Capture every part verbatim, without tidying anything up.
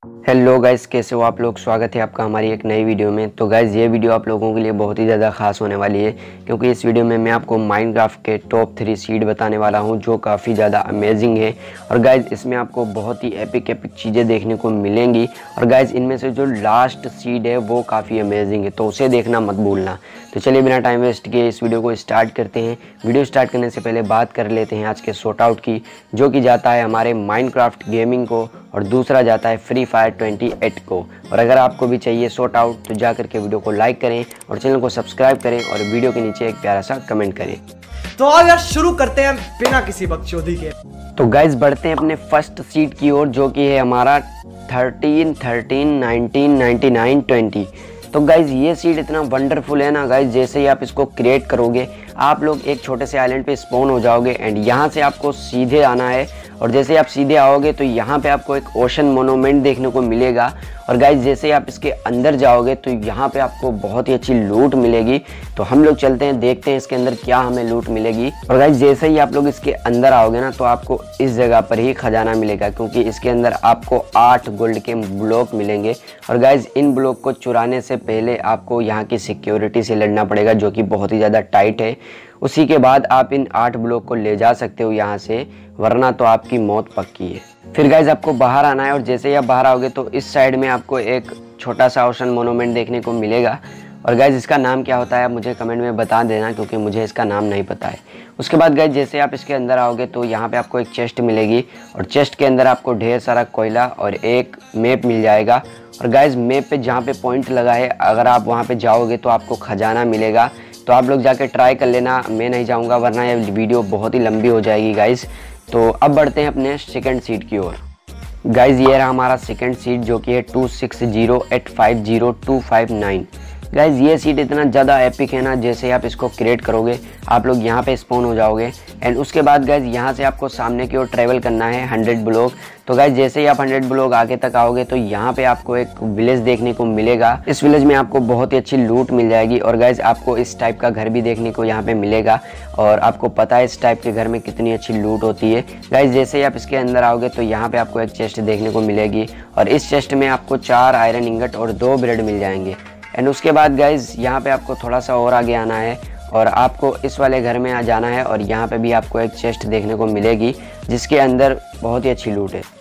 Hello guys, कैसे हो आप लोग। स्वागत है आपका हमारी एक नई वीडियो में। तो गाइस ये वीडियो आप लोगों के लिए बहुत ही ज़्यादा खास होने वाली है, क्योंकि इस वीडियो में मैं आपको माइनक्राफ्ट के टॉप थ्री सीड बताने वाला हूं जो काफ़ी ज़्यादा अमेजिंग है। और गाइस इसमें आपको बहुत ही एपिक एपिक चीज़ें देखने को मिलेंगी। और गाइस इनमें से जो लास्ट सीड है वो काफ़ी अमेजिंग है, तो उसे देखना मत भूलना। तो चलिए बिना टाइम वेस्ट किए इस वीडियो को स्टार्ट करते हैं। वीडियो स्टार्ट करने से पहले बात कर लेते हैं आज के शॉर्ट आउट की, जो कि जाता है हमारे माइनक्राफ्ट गेमिंग को और दूसरा जाता है फ्री फायर अट्ठाईस को। और अगर आपको भी चाहिए शॉर्ट आउट तो जा करके वीडियो को लाइक करें और चैनल को सब्सक्राइब करें और वीडियो के नीचे एक प्यारा सा कमेंट करें। तो आओ यार शुरू करते हैं बिना किसी बकचोदी के। तो गाइज बढ़ते हैं अपने फर्स्ट सीट की ओर, जो कि है हमारा thirteen, thirteen, nineteen, ninety nine, twenty. तो गाइज ये सीट इतना वंडरफुल है ना गाइज, जैसे ही आप इसको क्रिएट करोगे आप लोग एक छोटे से आइलैंड पे स्पॉन हो जाओगे एंड यहाँ से आपको सीधे आना है। और जैसे ही आप सीधे आओगे तो यहाँ पे आपको एक ओशन मोनूमेंट देखने को मिलेगा। और गाइज जैसे ही आप इसके अंदर जाओगे तो यहाँ पे आपको बहुत ही अच्छी लूट मिलेगी। तो हम लोग चलते हैं, देखते हैं इसके अंदर क्या हमें लूट मिलेगी। और गाइज जैसे ही आप लोग इसके अंदर आओगे ना तो आपको इस जगह पर ही खजाना मिलेगा, क्योंकि इसके अंदर आपको आठ गोल्ड के ब्लॉक मिलेंगे। और गाइज इन ब्लॉक को चुराने से पहले आपको यहाँ की सिक्योरिटी से लड़ना पड़ेगा, जो कि बहुत ही ज़्यादा टाइट है। उसी के बाद आप इन आठ ब्लॉक को ले जा सकते हो यहाँ से, वरना तो आपकी मौत पक्की है। फिर गाइज आपको बाहर आना है और जैसे ही आप बाहर आओगे तो इस साइड में आपको एक छोटा सा ओशन मोनूमेंट देखने को मिलेगा। और गाइज इसका नाम क्या होता है आप मुझे कमेंट में बता देना, क्योंकि मुझे इसका नाम नहीं पता है। उसके बाद गाइज जैसे आप इसके अंदर आओगे तो यहाँ पे आपको एक चेस्ट मिलेगी और चेस्ट के अंदर आपको ढेर सारा कोयला और एक मैप मिल जाएगा। और गाइज मैप पे जहाँ पे पॉइंट लगा है अगर आप वहाँ पे जाओगे तो आपको खजाना मिलेगा। तो आप लोग जाके ट्राई कर लेना, मैं नहीं जाऊँगा वरना ये वीडियो बहुत ही लंबी हो जाएगी गाइज। तो अब बढ़ते हैं अपने सेकंड सीट की ओर। गाइज ये रहा हमारा सेकंड सीट, जो कि है two six zero eight five zero two five nine. Guys ये सीट इतना ज़्यादा एपिक है ना, जैसे आप इसको क्रिएट करोगे आप लोग यहाँ पे स्पॉन हो जाओगे एंड उसके बाद गाइज यहाँ से आपको सामने की ओर ट्रेवल करना है हंड्रेड ब्लॉक। तो गाइज जैसे ही आप हंड्रेड ब्लॉक आगे तक आओगे तो यहाँ पे आपको एक विलेज देखने को मिलेगा। इस विलेज में आपको बहुत ही अच्छी लूट मिल जाएगी और गाइज आपको इस टाइप का घर भी देखने को यहाँ पे मिलेगा। और आपको पता है इस टाइप के घर में कितनी अच्छी लूट होती है। गाइज जैसे ही आप इसके अंदर आओगे तो यहाँ पे आपको एक चेस्ट देखने को मिलेगी और इस चेस्ट में आपको चार आयरन इंगट और दो ब्रेड मिल जाएंगे। एंड उसके बाद गाइज यहाँ पे आपको थोड़ा सा और आगे आना है और आपको इस वाले घर में आ जाना है और यहाँ पे भी आपको एक चेस्ट देखने को मिलेगी जिसके अंदर बहुत ही अच्छी लूट है।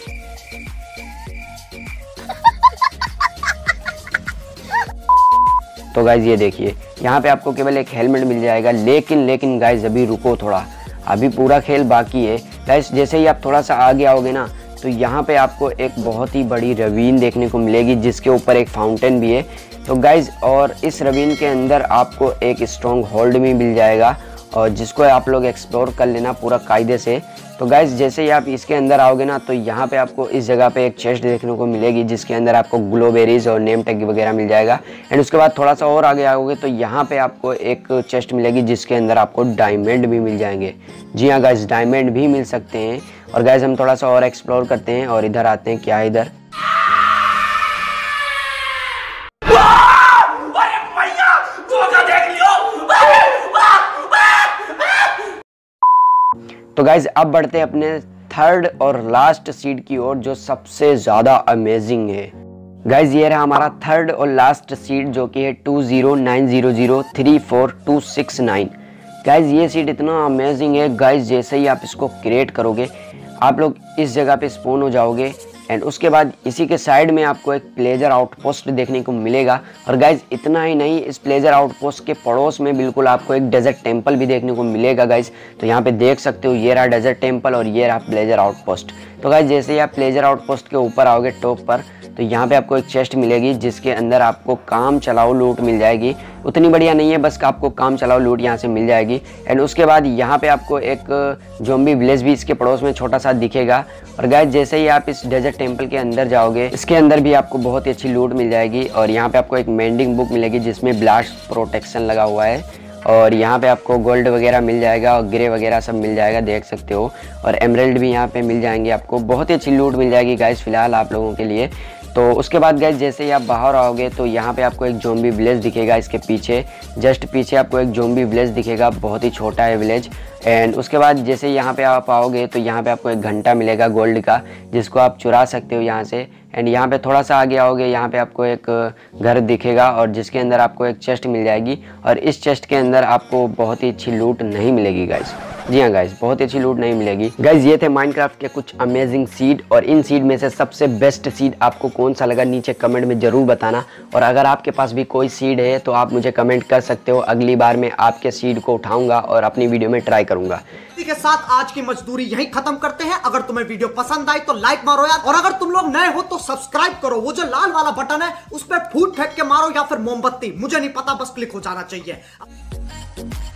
तो गाइज ये देखिए यहाँ पे आपको केवल एक हेलमेट मिल जाएगा, लेकिन लेकिन गाइज अभी रुको थोड़ा, अभी पूरा खेल बाकी है। गाइज जैसे ही आप थोड़ा सा आगे आओगे ना तो यहाँ पे आपको एक बहुत ही बड़ी रवीन देखने को मिलेगी जिसके ऊपर एक फाउंटेन भी है। तो गाइज और इस रवीन के अंदर आपको एक स्ट्रॉन्ग होल्ड भी मिल जाएगा और जिसको आप लोग एक्सप्लोर कर लेना पूरा कायदे से। तो गाइज जैसे ही आप इसके अंदर आओगे ना तो यहाँ पे आपको इस जगह पे एक चेस्ट देखने को मिलेगी जिसके अंदर आपको ग्लोबेरीज और नेम टैग वगैरह मिल जाएगा। एंड उसके बाद थोड़ा सा और आगे आओगे तो यहाँ पे आपको एक चेस्ट मिलेगी जिसके अंदर आपको डायमंड भी मिल जाएंगे। जी हाँ गाइज डायमंड भी मिल सकते हैं। और गाइज हम थोड़ा सा और एक्सप्लोर करते हैं और इधर आते हैं, क्या है इधर। तो गाइज अब बढ़ते हैं अपने थर्ड और लास्ट सीड की ओर, जो सबसे ज्यादा अमेजिंग है। गाइज ये रहा हमारा थर्ड और लास्ट सीड, जो कि है two zero nine zero zero three four two six nine. Guys ये सीड इतना अमेजिंग है। गाइज जैसे ही आप इसको क्रिएट करोगे आप लोग इस जगह पे स्पॉन हो जाओगे एंड उसके बाद इसी के साइड में आपको एक प्लेजर आउटपोस्ट देखने को मिलेगा। और गाइज इतना ही नहीं, इस प्लेजर आउटपोस्ट के पड़ोस में बिल्कुल आपको एक डेजर्ट टेंपल भी देखने को मिलेगा गाइज। तो यहाँ पे देख सकते हो ये रहा डेजर्ट टेंपल और ये रहा प्लेजर आउटपोस्ट। तो गाइज जैसे ही आप प्लेजर आउटपोस्ट के ऊपर आओगे टॉप पर तो यहाँ पे आपको एक चेस्ट मिलेगी जिसके अंदर आपको काम चलाओ लूट मिल जाएगी। उतनी बढ़िया नहीं है, बस आपको काम चलाओ लूट यहाँ से मिल जाएगी। एंड उसके बाद यहाँ पे आपको एक ज़ॉम्बी विलेज भी इसके पड़ोस में छोटा सा दिखेगा। और गाइस जैसे ही आप इस डेजर्ट टेंपल के अंदर जाओगे इसके अंदर भी आपको बहुत ही अच्छी लूट मिल जाएगी। और यहाँ पे आपको एक मेंडिंग बुक मिलेगी जिसमें ब्लास्ट प्रोटेक्शन लगा हुआ है और यहाँ पे आपको गोल्ड वगैरह मिल जाएगा और ग्रे वगैरह सब मिल जाएगा, देख सकते हो। और एमराल्ड भी यहाँ पे मिल जाएंगे आपको, बहुत ही अच्छी लूट मिल जाएगी गाइस फिलहाल आप लोगों के लिए। तो उसके बाद गाइस जैसे ही आप बाहर आओगे तो यहाँ पे आपको एक ज़ॉम्बी विलेज दिखेगा। इसके पीछे जस्ट पीछे आपको एक ज़ॉम्बी विलेज दिखेगा, बहुत ही छोटा है विलेज। एंड उसके बाद जैसे यहाँ पे आप आओगे तो यहाँ पे आपको एक घंटा मिलेगा गोल्ड का, जिसको आप चुरा सकते हो यहाँ से। एंड यहाँ पे थोड़ा सा आगे आओगे, यहाँ पे आपको एक घर दिखेगा और जिसके अंदर आपको एक चेस्ट मिल जाएगी, और इस चेस्ट के अंदर आपको बहुत ही अच्छी लूट नहीं मिलेगी गाइस। जी हाँ गाइस, बहुत अच्छी लूट नहीं मिलेगी गाइस। ये थे माइनक्राफ्ट के कुछ अमेजिंग सीड, और इन सीड में से सबसे बेस्ट सीड आपको कौन सा लगा नीचे कमेंट में जरूर बताना। और अगर आपके पास भी कोई सीड है तो आप मुझे कमेंट कर सकते हो, अगली बार मैं आपके सीड को उठाऊंगा और अपनी वीडियो में ट्राई करूंगा। के साथ आज की मजदूरी यहीं खत्म करते हैं। अगर तुम्हें वीडियो पसंद आई तो लाइक मारो यार, और अगर तुम लोग नए हो तो सब्सक्राइब करो। वो जो लाल वाला बटन है उस पर फूट फेंक के मारो या फिर मोमबत्ती, मुझे नहीं पता, बस क्लिक हो जाना चाहिए।